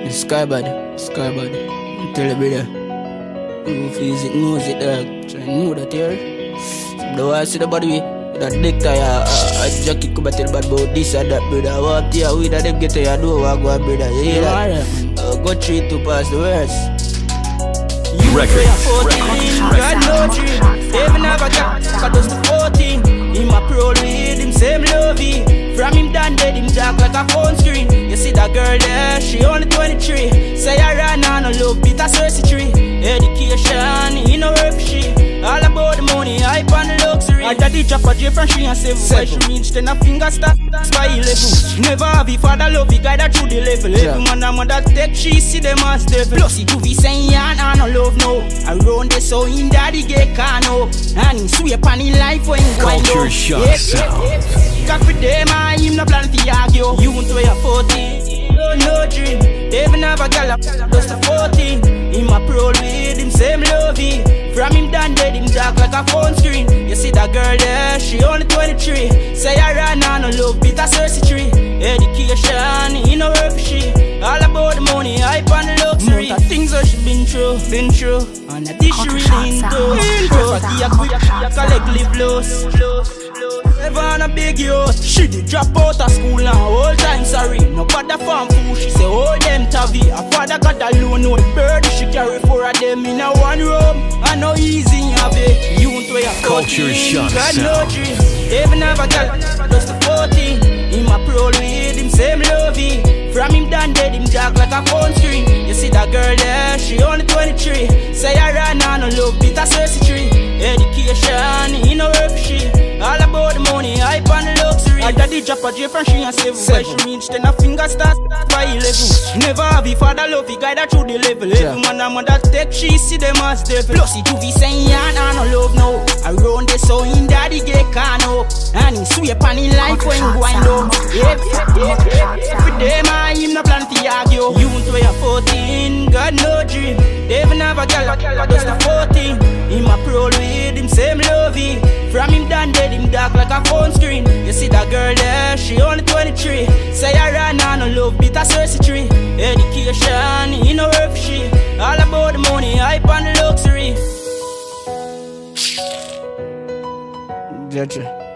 Skybad. Tell the brother. Who feels it, knows it, try and know that here. Though I see the body, that dick tire, a jockey could tell bad about this or that, brother. What here, we that them get to your door, I go, brother. You hear that? Go treat to pass the worst. You Record. God no dream. Even have a cat, cause those the 14. Him a pro with him same lovey. From him done dead, him dark like a phone screen. You see that girl there, she only 23. Say I ran on a love bit of surgery. Education, he no work for she. All about the money, hype and the luxury. I daddy drop a J from she and 7. Why she reach 10 a finger start by 11. Never have he father love, he guide her through the level. Every man and mother take, she see them as devil. Plus he do be saying yarn and no love no. Around the so in daddy get cano. And he sweep on his life when he wind up. Culture Shock Sound. Got for them and him no plan to argue. You want to wear 14, no dream. Even have a gal up, just a 14. Him a pro with him same lovey. From him done dead, him dark like a phone screen. You see that girl there, she only 23. Say I ran on a love bit of surgery. Education, he no work for she. All about the money, hype and the luxury. Amount of things that she been through. And that this she really into. I collect live lows. Never on a big youth. She did drop out of school now, whole time sorry. No bother farm food, she say hold them tavi. Her father got a loan, no bird she carry 4 of them in a one room. I know easy have it. You want to wear Culture Shock God no Sound. dream. Even have a girl, just a 14. Him a pro with him same lovey. From him done dead, him dark like a phone screen. You see that girl there, she only 23. Say I ran on a love bit of surgery. Education, he no work for she. All about the money, hype and the luxury. I daddy drop a J from she and 7. Why she reach 10 a finger start by 11. Never have he father love, he guide her through the level. Every man and mother take, she see them as devil. Plus he do be saying yarn and no love now. Around the so in daddy get cano. And he sweep on his life when he wind up. Every day man, him no plan to argue. You want to wear 14, God no dream. They even have a gal, just a 14. Him a pro with him same lovey. From him done dead, him dark like a phone screen. You see that girl there, she only 23. Say I ran on a love bit of surgery. Education, he no work for she. All about the money, hype and the luxury. Judge.